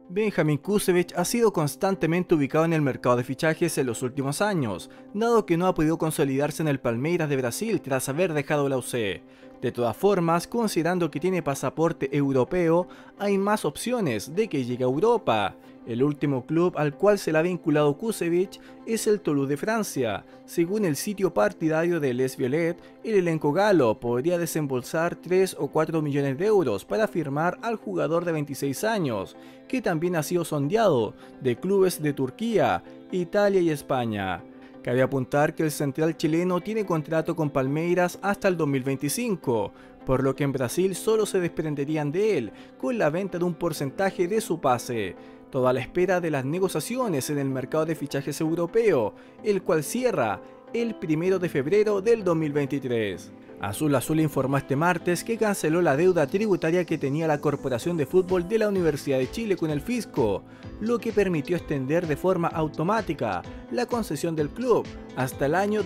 Benjamin Kusevich ha sido constantemente ubicado en el mercado de fichajes en los últimos años, dado que no ha podido consolidarse en el Palmeiras de Brasil tras haber dejado la UC. De todas formas, considerando que tiene pasaporte europeo, hay más opciones de que llegue a Europa. El último club al cual se le ha vinculado Kusevich es el Toulouse de Francia. Según el sitio partidario de Les Violet, el elenco galo podría desembolsar 3 o 4 millones de euros para firmar al jugador de 26 años, que también ha sido sondeado de clubes de Turquía, Italia y España. Cabe apuntar que el central chileno tiene contrato con Palmeiras hasta el 2025, por lo que en Brasil solo se desprenderían de él con la venta de un porcentaje de su pase, todo a la espera de las negociaciones en el mercado de fichajes europeo, el cual cierra el 1 de febrero del 2023. Azul Azul informó este martes que canceló la deuda tributaria que tenía la Corporación de Fútbol de la Universidad de Chile con el fisco, lo que permitió extender de forma automática la concesión del club hasta el año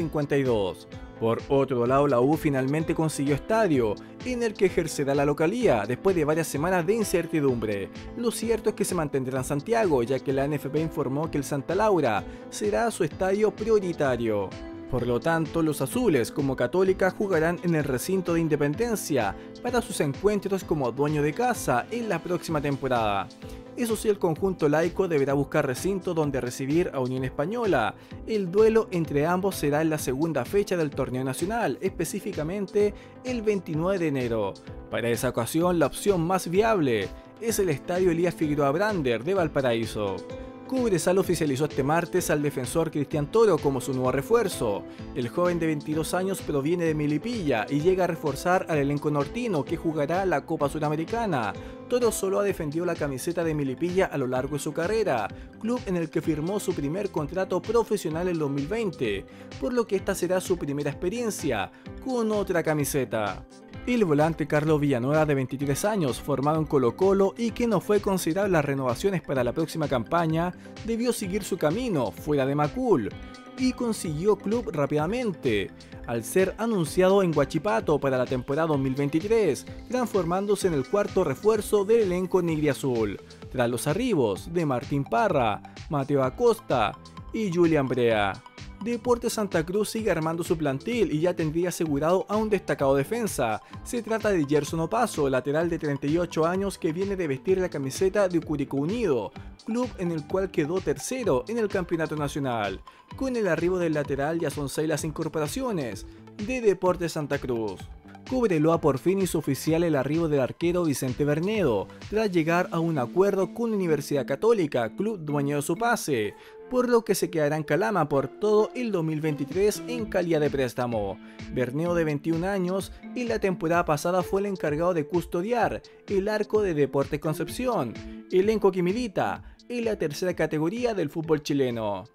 2052. Por otro lado, la U finalmente consiguió estadio, en el que ejercerá la localía después de varias semanas de incertidumbre. Lo cierto es que se mantendrá en Santiago, ya que la NFP informó que el Santa Laura será su estadio prioritario. Por lo tanto, los azules como Católica jugarán en el recinto de Independencia para sus encuentros como dueño de casa en la próxima temporada. Eso sí, el conjunto laico deberá buscar recinto donde recibir a Unión Española. El duelo entre ambos será en la segunda fecha del torneo nacional, específicamente el 29 de enero. Para esa ocasión, la opción más viable es el estadio Elías Figueroa Brander de Valparaíso. Cobresal oficializó este martes al defensor Cristian Toro como su nuevo refuerzo. El joven de 22 años proviene de Melipilla y llega a reforzar al elenco nortino que jugará la Copa Sudamericana. Toro solo ha defendido la camiseta de Melipilla a lo largo de su carrera, club en el que firmó su primer contrato profesional en 2020, por lo que esta será su primera experiencia con otra camiseta. El volante Carlos Villanueva, de 23 años, formado en Colo-Colo y que no fue considerado en las renovaciones para la próxima campaña, debió seguir su camino fuera de Macul y consiguió club rápidamente, al ser anunciado en Huachipato para la temporada 2023, transformándose en el cuarto refuerzo del elenco nigriazul, tras los arribos de Martín Parra, Mateo Acosta y Julián Brea. Deportes Santa Cruz sigue armando su plantel y ya tendría asegurado a un destacado defensa. Se trata de Gerson Opaso, lateral de 38 años que viene de vestir la camiseta de Curicó Unido, club en el cual quedó tercero en el campeonato nacional. Con el arribo del lateral ya son 6 las incorporaciones de Deportes Santa Cruz. Cobreloa por fin hizo oficial el arribo del arquero Vicente Bernedo, tras llegar a un acuerdo con la Universidad Católica, club dueño de su pase, por lo que se quedará en Calama por todo el 2023 en calidad de préstamo. Bernedo, de 21 años, en la temporada pasada fue el encargado de custodiar el arco de Deportes Concepción, elenco que milita en la tercera categoría del fútbol chileno.